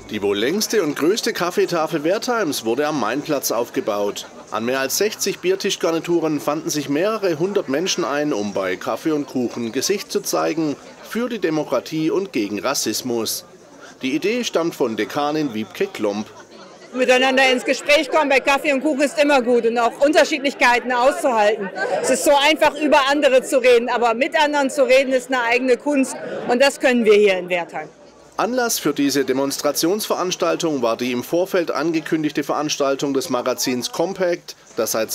Die wohl längste und größte Kaffeetafel Wertheims wurde am Mainplatz aufgebaut. An mehr als 60 Biertischgarnituren fanden sich mehrere hundert Menschen ein, um bei Kaffee und Kuchen Gesicht zu zeigen für die Demokratie und gegen Rassismus. Die Idee stammt von Dekanin Wiebke Klomp. Miteinander ins Gespräch kommen bei Kaffee und Kuchen ist immer gut und auch Unterschiedlichkeiten auszuhalten. Es ist so einfach, über andere zu reden, aber mit anderen zu reden ist eine eigene Kunst und das können wir hier in Wertheim. Anlass für diese Demonstrationsveranstaltung war die im Vorfeld angekündigte Veranstaltung des Magazins Compact, das seit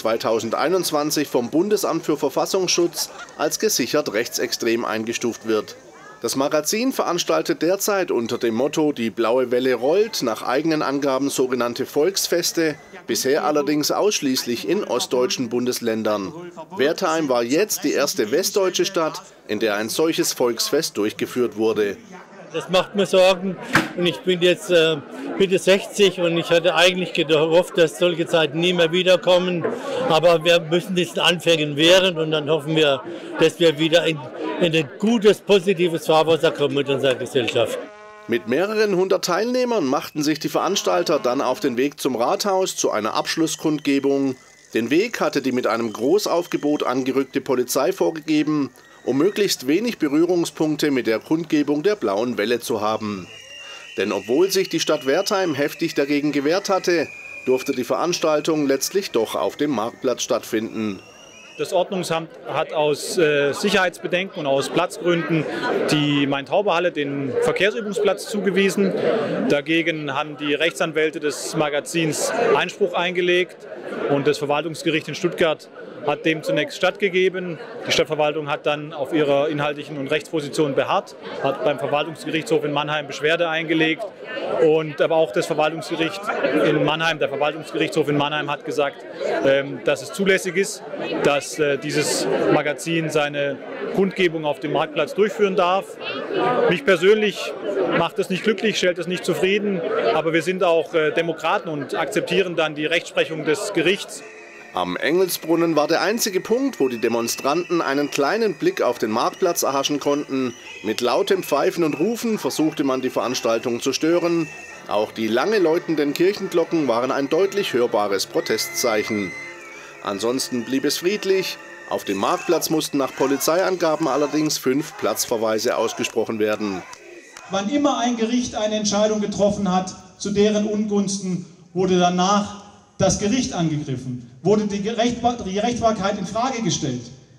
2021 vom Bundesamt für Verfassungsschutz als gesichert rechtsextrem eingestuft wird. Das Magazin veranstaltet derzeit unter dem Motto »Die blaue Welle rollt« nach eigenen Angaben sogenannte Volksfeste, bisher allerdings ausschließlich in ostdeutschen Bundesländern. Wertheim war jetzt die erste westdeutsche Stadt, in der ein solches Volksfest durchgeführt wurde. Das macht mir Sorgen und ich bin jetzt Mitte 60 und ich hatte eigentlich gehofft, dass solche Zeiten nie mehr wiederkommen. Aber wir müssen diesen Anfängen wehren und dann hoffen wir, dass wir wieder in ein gutes, positives Fahrwasser kommen mit unserer Gesellschaft. Mit mehreren hundert Teilnehmern machten sich die Veranstalter dann auf den Weg zum Rathaus zu einer Abschlusskundgebung. Den Weg hatte die mit einem Großaufgebot angerückte Polizei vorgegeben, um möglichst wenig Berührungspunkte mit der Kundgebung der blauen Welle zu haben. Denn obwohl sich die Stadt Wertheim heftig dagegen gewehrt hatte, durfte die Veranstaltung letztlich doch auf dem Marktplatz stattfinden. Das Ordnungsamt hat aus Sicherheitsbedenken und aus Platzgründen die Main-Taube-Halle den Verkehrsübungsplatz zugewiesen. Dagegen haben die Rechtsanwälte des Magazins Einspruch eingelegt und das Verwaltungsgericht in Stuttgart hat dem zunächst stattgegeben. Die Stadtverwaltung hat dann auf ihrer inhaltlichen und Rechtsposition beharrt, hat beim Verwaltungsgerichtshof in Mannheim Beschwerde eingelegt und aber auch das Verwaltungsgericht in Mannheim, der Verwaltungsgerichtshof in Mannheim hat gesagt, dass es zulässig ist, dass dieses Magazin seine Kundgebung auf dem Marktplatz durchführen darf. Mich persönlich macht das nicht glücklich, stellt das nicht zufrieden, aber wir sind auch Demokraten und akzeptieren dann die Rechtsprechung des Gerichts. Am Engelsbrunnen war der einzige Punkt, wo die Demonstranten einen kleinen Blick auf den Marktplatz erhaschen konnten. Mit lautem Pfeifen und Rufen versuchte man, die Veranstaltung zu stören. Auch die lange läutenden Kirchenglocken waren ein deutlich hörbares Protestzeichen. Ansonsten blieb es friedlich. Auf dem Marktplatz mussten nach Polizeiangaben allerdings 5 Platzverweise ausgesprochen werden. Wann immer ein Gericht eine Entscheidung getroffen hat, zu deren Ungunsten, wurde danach das Gericht angegriffen, wurde die Gerichtsbarkeit in Frage gestellt.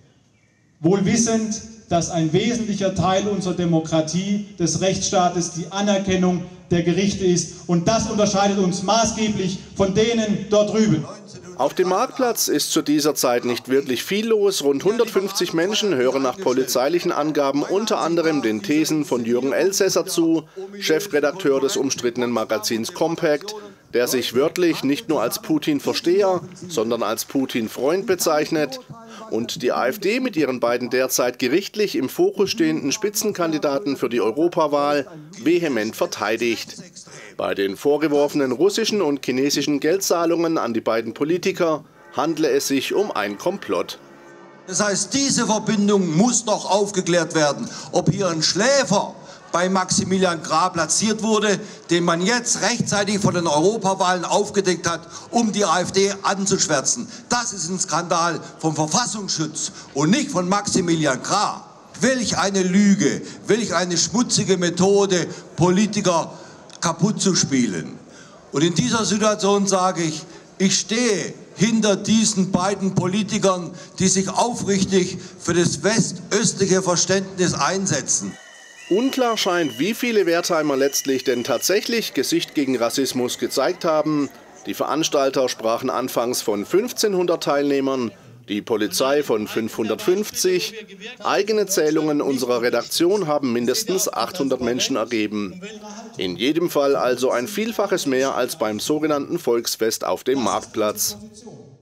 Wohl wissend, dass ein wesentlicher Teil unserer Demokratie, des Rechtsstaates, die Anerkennung der Gerichte ist. Und das unterscheidet uns maßgeblich von denen dort drüben. Auf dem Marktplatz ist zu dieser Zeit nicht wirklich viel los. Rund 150 Menschen hören nach polizeilichen Angaben unter anderem den Thesen von Jürgen Elsässer zu, Chefredakteur des umstrittenen Magazins Compact, der sich wörtlich nicht nur als Putin-Versteher, sondern als Putin-Freund bezeichnet und die AfD mit ihren beiden derzeit gerichtlich im Fokus stehenden Spitzenkandidaten für die Europawahl vehement verteidigt. Bei den vorgeworfenen russischen und chinesischen Geldzahlungen an die beiden Politiker handle es sich um ein Komplott. Das heißt, diese Verbindung muss noch aufgeklärt werden, ob hier ein Schläfer bei Maximilian Krah platziert wurde, den man jetzt rechtzeitig vor den Europawahlen aufgedeckt hat, um die AfD anzuschwärzen. Das ist ein Skandal vom Verfassungsschutz und nicht von Maximilian Krah. Welch eine Lüge, welch eine schmutzige Methode, Politiker kaputt zu spielen. Und in dieser Situation sage ich stehe hinter diesen beiden Politikern, die sich aufrichtig für das westöstliche Verständnis einsetzen. Unklar scheint, wie viele Wertheimer letztlich denn tatsächlich Gesicht gegen Rassismus gezeigt haben. Die Veranstalter sprachen anfangs von 1500 Teilnehmern, die Polizei von 550. Eigene Zählungen unserer Redaktion haben mindestens 800 Menschen ergeben. In jedem Fall also ein Vielfaches mehr als beim sogenannten Volksfest auf dem Marktplatz.